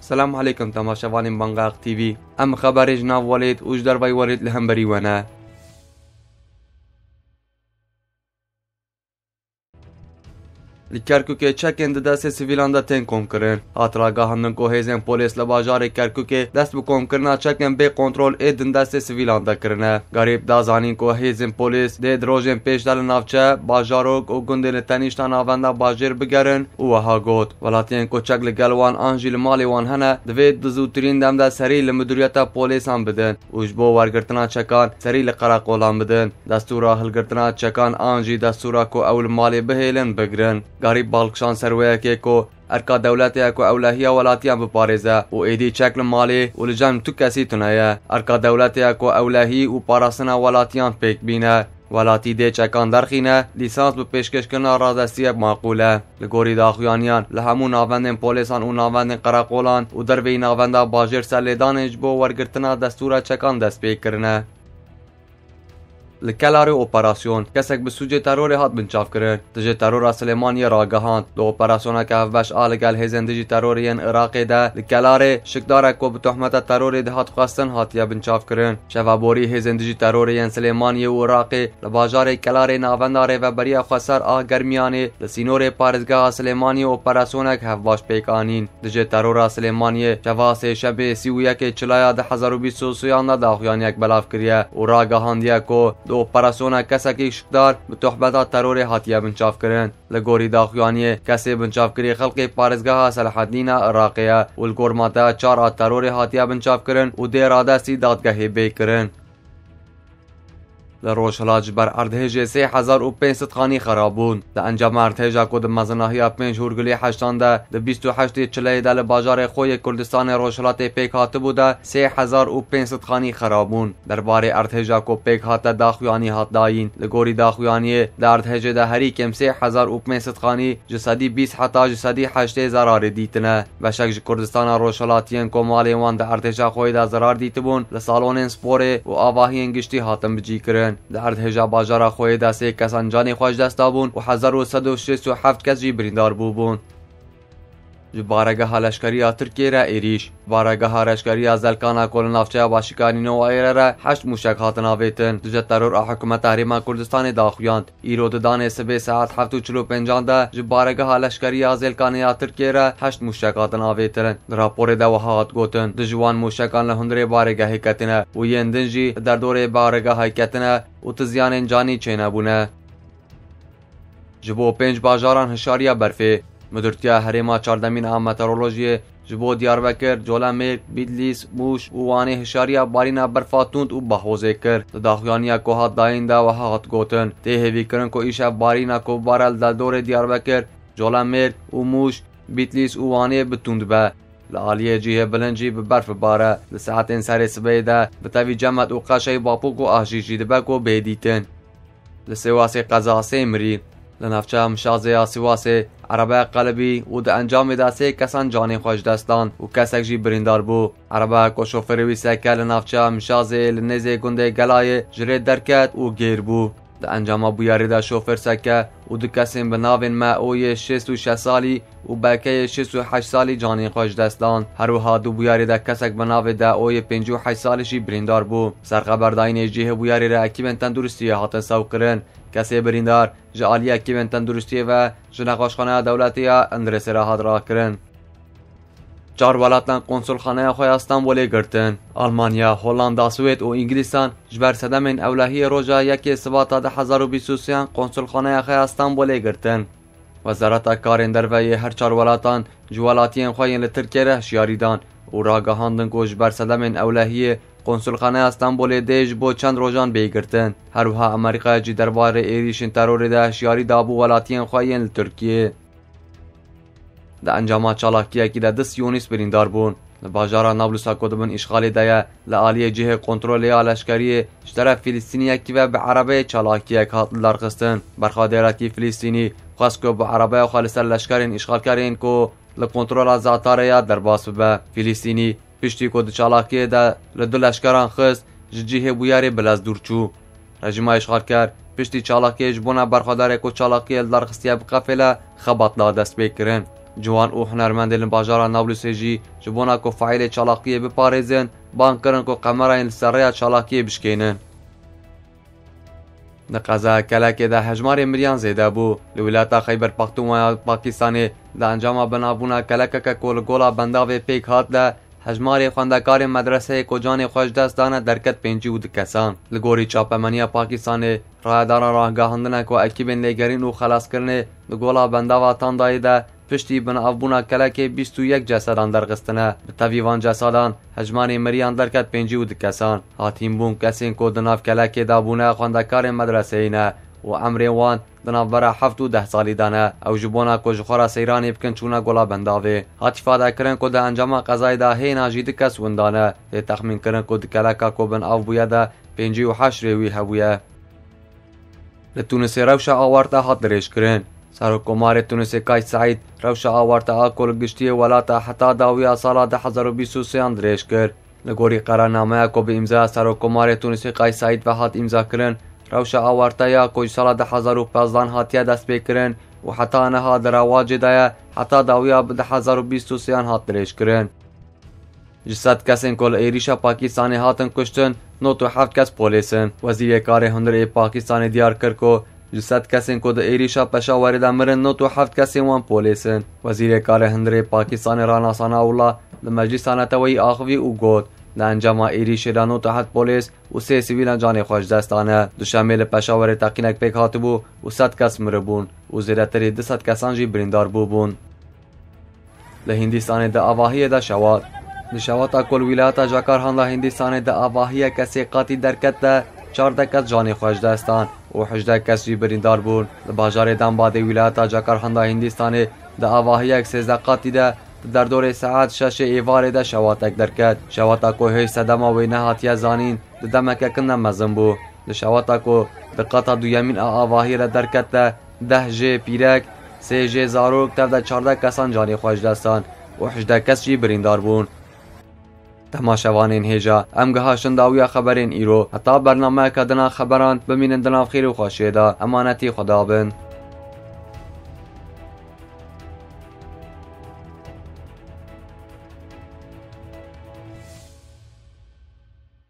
السلام عليكم تماشاوان بانغاق تي في. ام خبر جناب ولید اوج در وی ولید لهمبری ونه. لکرکوک چکن دست سیویلان دا تن کم کرن. هاتراگاه هندن کو هیزن پولیس لباجار کرکوک دست بکم کرنا چکن به کنترل ایدن دست سیویلان دا کرنه. غریب دازانین کو هیزن پولیس ده دروژن پیش دل نافچه باجاروک و گندل تنیشتان آونده باجر بگرن و ها گوت. ولاتین کو چک لگلوان آنجیل مالی وان هنه دوید دزوترین دم دا سری لمدوریت پولیس هم بدن. اوجبو ورگرتنا چکان سری لقراقولان بدن. دستورا هلگرتنا چکان آنجی دستورا کو اول مالی بهیلن بگرن. غریب بالکشان سرویه که کو ارکا دولتی کو اولهیه ولاتیان بپارزه و ایدی چکل مالی و لجان تو کسی تنایه. ارکا دولتی کو اولهی و پاراسنا ولاتیان پیک بینه. ولاتی ده چکان درخینه لیسانس به پیشکش کنه رادستی معقوله. لگوری داخویانیان لهمون ناوندن پولیسان و ناوندن قراقولان و دروی ناونده باجر سرلیدان اجبو ورگرتنا دستور چکان دست پیک کرنه. لکلاری اپراسیون کسک به سوژه ترور هات بنچاف کرن. دژ ترور سلیمانی راگهاند دو اپراسیون که هفبش آلگل هیزن دژ تروریان عراقی ده لکلاری شکدار کو به تهمت ترور ده هات خواستن هاتیا بنچاف کرن. شوابوری هیزن دژ تروریان سلیمانی و عراقی لباجار کلاری ناوندار و بریا خسر آ گرمیانی لسینور پارزگاه سلیمانی اپراسیون که هفباش پیکانین. دژ ترور سلیمانی جواس شب 31 چلایا 2023 داخیان یک بلاف کریه و راگهاندیا کو دو اپراسیون کسکی شکدار به تهمت ترور هاتیا بنچاف کرن. لگوری داخویانی کسی بنچاف کری خلق پارزگاه صلاح الدین عراقیه و الگورماتا 4 ترور هاتیا بنچاف کرن و دی رادستی دادگاهی بی کرن. لروشلاج بر اردهج 3500 خانی خرابون. ده انجام ارتهجا کود مزناهی 5 هورگلی 8 ده 28 چلی دل بازار خوی کردستان روشلات پیک هات بوده 3500 خانی خرابون. درباره ارتهجا کو پیک هات داخویانی هات داین. لگوری داخویانی ده ارتهج ده هری کم 3500 خانی جسدی 20 حتا جسدی 8 زرار دیتنه. بشک کردستان روشلاتین کو مالی وان ده ارتهجا خوی ده زرار دیتبون لسالون سپور و آواهی انگشتی هاتم بجی کرن. در ارتهجا باجارا خوی ده 3 کسان جانی خوش دست دابون و 1167 کس جی بریندار بوبون. بارگاه لشکری ترکیه را ایریش. بارگاه لشکری زلکانا کل نافچه باشکانی نو ایره را 8 موشک هاتن آویتن. دو ترور حکومت تحریم کردستان داخویاند. ایرود دان سبه ساعت 7:45 ده بارگاه لشکری زلکانی ترکیه را 8 موشک هاتن آویتن. راپور ده وهات گوتن دجوان موشکان لهندره بارگاه کتنه و یندنجی در دور بارگاه کتنه و تزیان جانی چینه بونه. جبو 5 باجاران هشاریا برفه مدرتیا هریما 14 عام مترولوژی جبو دیاربکر، جولامیر، بیدلیس، موش و وانی هشاریا بارینا برفاتوند و بحوزه کر. داخویانیا کو هات داینده و هات گوتن ته هیوی کرن کو ایشا بارینا کو بارل در دور دیاربکر، جولامیر و موش، بیدلیس و وانی بتوند به. لعالیه جیه بلنجی به برف باره لساعتین سر سبیده بتوی جمعت و قشای باپوک و آشیشی دبکو بیدیتن. لسواسی قزاسه مری لنفچه مشازه سواسه عربه قلبی و ده انجام ده 3 کسان جانی خوش دستان و کسک جی بریندار بو. عربه کو شوفروی سکه لنفچه مشازه لنزه گنده گلای جره درکت و گیر بو. ده انجام بویاری ده شوفر سکه و ده کسیم به ناوین اوی 66 سالی و بلکه 68 سالی جانی خوش دستان. هروها دو بویاری ده کسک به ناو ده اوی 58 سالشی بریندار بو. سرخبرداین جیه بویاری را اکیبن تندرستی هاتن سو کرن. کسی بریندار جعالی اکیبن تندرستی و جنقاشخانه دولتی اندرس را هات را کرن. 4 ولاتان قنصل خانه خوی استانبول گرتن. آلمانیا، هلند، سوئد و انگلیسان جبر صدمن اولهی روزا 1 سبات 2023 قنصل خانه خوی استانبول گرتن. وزارت کارین دروی هر 4 ولاتان جوالاتین خوین لترکیه را هشیاریدان و راگهاندن کو جبر صدمن اولهی قنصل خانه استانبول دیج بو چند روزان بیگرتن. هروها امریکا جی درباره ایریشن ترور ده هشیاری دابو ولاتین خوین لترکیه. ده انجامات چالاکیه که ده 10 یونیس بریندار بون. لباجارا نابلسا کدبن اشغالی ده لعالیه جه کنترولی لشکری اشترا فلسطینیه که به عربه چالاکیه که هاتل درخستن. برخادراتی فلسطینی خواست که به عربه خالص لشکرین اشغال کرین که لکنترول زاتاره در باس به فلسطینی پشتی کد چالاکیه ده لدو لشکران خست جه بویاری بلاز دورچو. رژیم اشغال کرد پشتی چالاکیه جبونا برخاداره که چالاکیه درخستیه بقفله خبات لا دست بکرن. جوان و هنرمندên bajara Nablusê jî ji bona ku faîlê çalakiyê biparêzin bang kirin ku qemerayên li ser rêya çalakiyê bişkênin. Di qeza kelekê de hejmarê miriyan zêde bû. Li welata Xeyber Paxtûnxwaya Pakistanê di encama binavbûna kelekeke ku li gola bendavê pêk hat de hejmarê xwendekarên medreseyê ku canê xwe ji dest dane derket 52 kesan. Li gorî çapemeniya Pakistanê rayedara rahgehindine ku ekîbên lêgerîn û xelaskirinê li gola bendava Tandayê de piştî binavbûna kelekê 21 cesedan derxistine. Bi tevî van cesadan hejmarê miriyan derket 52 kesan. Hatînbûn kesên ku di nav kelekê de bûne xwendekarên medreseyê ne û emrên wan di navbera 7 û 10 salî de ne. Ew ji bona ku ji xwe re seyranê bikin çûne gola bendavê. Hat îfadekirin ku di encama qezayê de hêna jî 2 kes windane. Tê texmînkirin ku di keleka ku binav bûye de 58 rê wî hebûye. Li Tunîsê rewşa awarta hat dirêjkirin. Serokkomarê Tunîsê Kays Saîd rewşa awarta a ku li giştiyê welata heta dawiya sala 2023 dirêj kir. Li gorî qeranemeya ku bi îmzaya Serokkomarê Tunîsê Kays Saîd ve hat îmzakirin, rewşa awartaya ku ji sala 2015 hatiye destpêkirin û heta niha di rewacê de ye heta dawiya bi 2023 hat dirêjkirin. Ji 100 kesên ku li êrişa Pakistanê hatin kuştin, 97 kes polîsin. Wezîrê Karê Hundirê Pakistanê diyar kir ku ji 100 kesên ku di êrişa Peşawarê de mirin 97 kesên wan polîsin. Wezîrê Karê Hundirê Pakistanê Rana Sanawullah li Meclîsa Neteweyî axivî û got li encama êrişê de 97 polîs û 3 sivîlan canê xwe ji dest dane. Duşemê li Peşawarê teqînek pêk hatibû û 100 kes miribûn û zêdetirî 200 kesan jî birîndar bûbûn. Li Hîndistanê di avahiyê de şewat. Li şewata ku li wîlayeta Jakarhanda Hîndistanê di avahiyê kesê qatî derket de 14 kes canê xwe ji dest dan û 18 kes jî birîndar bûn. Li bajarê Dambadê wîlayeta Jakarhanda Hîndistanê di avahiyek 13 qatî de di derdorê saet 6 êvarê de şewatek derket. Şewata ku hêj sedema wê nehatiye zanîn di demekekin de mezin bû. Li şewata ku di qata duyemîn a avahiyê re derket de 10 jê pîrek, 3 jê zarok tev de 14 kesan canê xwe ji dest dan û 18 kes jî birîndar bûn. Temaşevanên hêja em gihaştin dawiya xeberên îro. Heta bernameyeka dina xeberan bimînin di nav xêr û xweşiyê de. Emanetî Xweda bin.